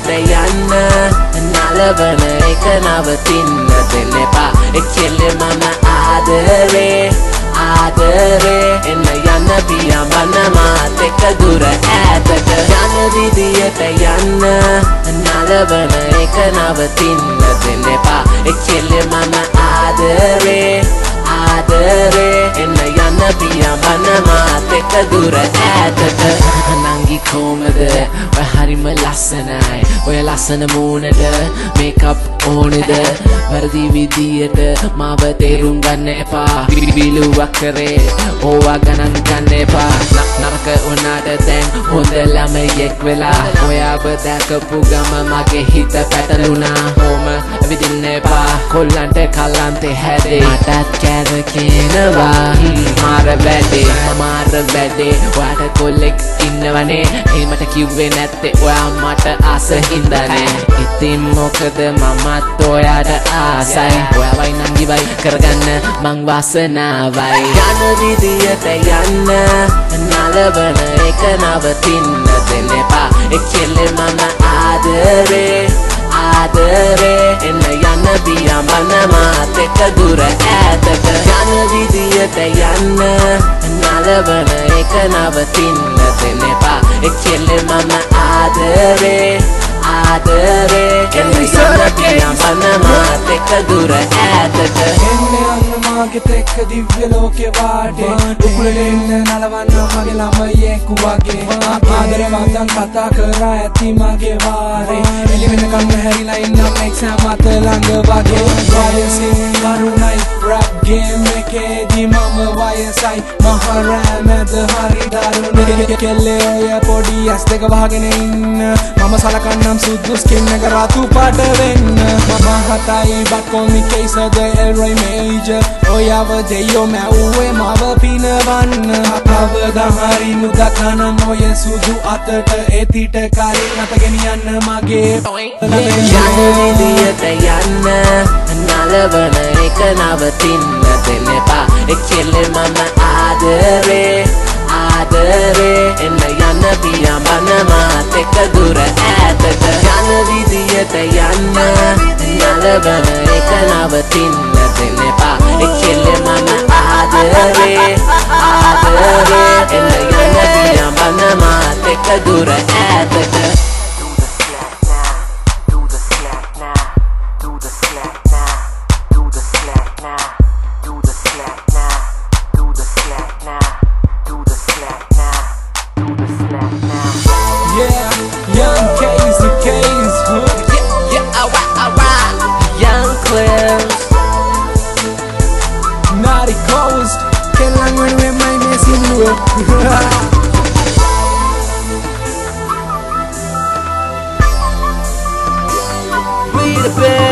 විදියට යන්න නලවන එක නවතින්න දෙන්න එපා එක්කෙල්ල මම ආදරේ එන්න යන්න පියඹන්න මාත් එක්ක දුර ඈතට යන විදියට යන්න නලවන එක නවතින්න දෙන්න එපා එක්කෙල්ල මම ආදරේ එන්න යන්න පියඹන්න මාත් එක්ක දුර ඈතට නංගි කොහමද ඔය හරිම ලස්සනයි ඔය ලස්සන මූණට මේකප් ඕනේද වර්ධි විදියට මාව තේරුම් ගන්න එපා විලුවක් කරේ ඕවා ගණන් ගන්න එපා නරක වුණාට දැන් හොඳ ළමයෙක් වෙලා ඔයාව දැකපු ගම මගේ හිත පැටලුණා ඕම විදින්න එපා කොල්ලන්ට කල්ලන්තේ හැදේ මටත් කෑව කියනවා මාර වැඩේ ඔයාට කොල්ලෙක් ඉන්නවනේ එහෙමට කිව්වේ නැත්තේ ඔයා මට ආස හින්දානේ ඉතින් මොකද මමත් ඔයාට ආසයි ඔයාවයි නංගිවයි කරගන්න මං වාසනාවයි යන විදියට යන්න නලවන එක නවතින්න දෙන්න එපා එක්කෙල්ල මම ආදරේ එන්න යන්න පියඹන්න මාත් එක්ක දුර ඈතට යන විදියට යන්න නලවන එක නවතින්න දෙන්න එපා එක්කෙල්ල මම ආදරේ එන්න යන්න පියඹන්න මාත් එක්ක දුර ඈතට මාගෙත් එක්ක දිව්‍ය ලෝකේ වාටේ උකුලෙන්න නලවන්න මගේ ළමයෙක් වගේ ආදරේ මතන් කතා කරා ඇති මගේ වාරේ එළි වෙනකම් හැරිලා ඉන්නම් එක්සෑම් මත ළඟ වගේ වයසින් කරුණයි රැප් ගේම් එකේදී මම වයසයි මහරෑ මැද හරි දරුණේ කෙල්ලේ ඔය පොඩි ඇස් දෙක වහගෙන ඉන්න මම සලකන්නම් සුදු ස්කින් එක රතු පාට වෙන්න මම හතයි බත් කොමිකේස ද එල්රොයි මේජර් ඔයව දෙයෝ මැව්වේ මව පිනවන්න කවදා හරි මුදකනම් ඔය සුදු අතට එතිට කලින් අත ගෙනියන්න මගේ යන විදියට යන්න නලවන එක නවතින්න දෙන්න එපා එක්කෙල්ල මම ආදරේ එන්න යන්න පියඹන්න මාත් එක්ක දුර ඈතට යන විදියට යන්න නලවන එක නවතින්න දෙන්න එපා එක්කෙල්ල මම ආදරේ එන්න යන්න පියඹන්න මාත් එක්ක දුර ඈතට Naughty Coast, kailangan mo may messing mo. We the best.